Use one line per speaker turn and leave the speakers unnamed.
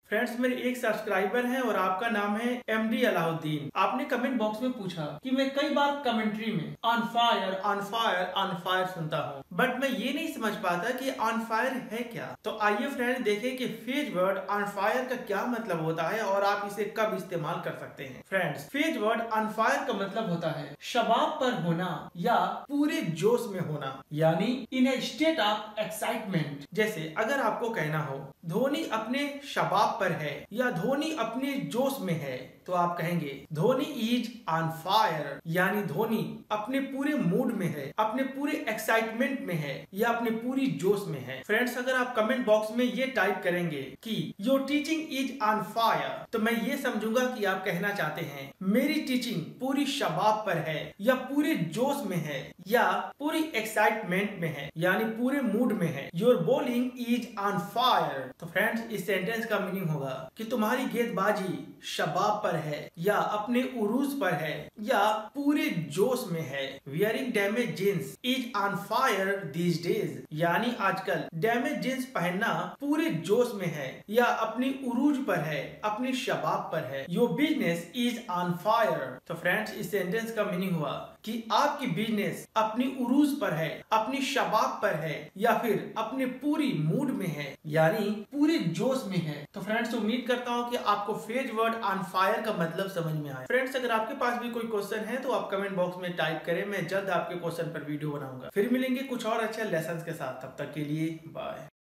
Friends, मेरे एक subscriber हैं और आपका नाम है एमडी अलाउद्दीन। आपने कमेंट बॉक्स में पूछा कि मैं कई बार कमेंट्री में on fire on fire on fire सुनता हूँ, बट मैं ये नहीं समझ पाता कि ऑन फायर है क्या। तो आइए फ्रेंड्स देखें कि फेज वर्ड ऑन फायर का क्या मतलब होता है और आप इसे कब इस्तेमाल कर सकते हैं। Friends, phrase word on fire का मतलब होता है शबाब पर होना या पूरे जोश में होना, यानी in a state of excitement. जैसे अगर आपको कहना हो धोनी अपने शबाब पर है या धोनी अपने जोश में है, तो आप कहेंगे धोनी इज ऑन फायर, यानी धोनी अपने पूरे मूड में है, अपने पूरे एक्साइटमेंट में है या अपने पूरी जोश में है। फ्रेंड्स, अगर आप कमेंट बॉक्स में ये टाइप करेंगे कि your teaching is on fire, तो मैं ये समझूंगा कि आप कहना चाहते हैं मेरी टीचिंग पूरी शबाब पर है या पूरे जोश में है या पूरी एक्साइटमेंट में है, यानी पूरे मूड में है। Your bowling is on fire. तो फ्रेंड्स, इस सेंटेंस का मीनिंग होगा कि तुम्हारी गेंदबाजी शबाब पर है या अपने उरूज पर है या पूरे जोश में है। Wearing damage jeans is on fire these days, यानी आजकल डैमेज जींस पहनना पूरे जोश में है या अपनी उरूज पर है, अपनी शबाब पर है। Your business is on fire. तो फ्रेंड्स, इस सेंटेंस का मीनिंग हुआ कि आपकी बिजनेस अपनी उरूज पर है, अपनी शबाब पर है या फिर अपने पूरी मूड में है, यानी पूरे जोश में है। तो फ्रेंड्स, उम्मीद करता हूँ कि आपको फेज वर्ड ऑन फायर का मतलब समझ में आया। फ्रेंड्स, अगर आपके पास भी कोई क्वेश्चन है तो आप कमेंट बॉक्स में टाइप करें, मैं जल्द आपके क्वेश्चन पर वीडियो बनाऊंगा। फिर मिलेंगे कुछ और अच्छे लेसन के साथ, तब तक के लिए बाय।